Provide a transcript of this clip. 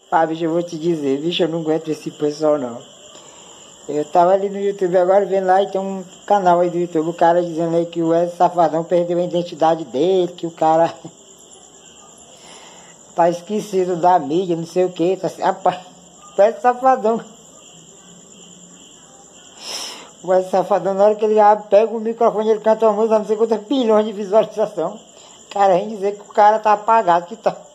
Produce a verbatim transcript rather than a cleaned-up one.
Pá, bicho, eu vou te dizer, bicho, eu não aguento esse pessoal, não. Eu tava ali no YouTube agora, vendo lá, e tem um canal aí do YouTube, o cara dizendo aí que o Wesley Safadão perdeu a identidade dele, que o cara tá esquecido da mídia, não sei o que, tá assim, rapaz, o Wesley Safadão. O Wesley Safadão, na hora que ele abre, pega o microfone, ele canta uma música, não sei quantas bilhões de visualização. Cara, vem dizer que o cara tá apagado, que tá...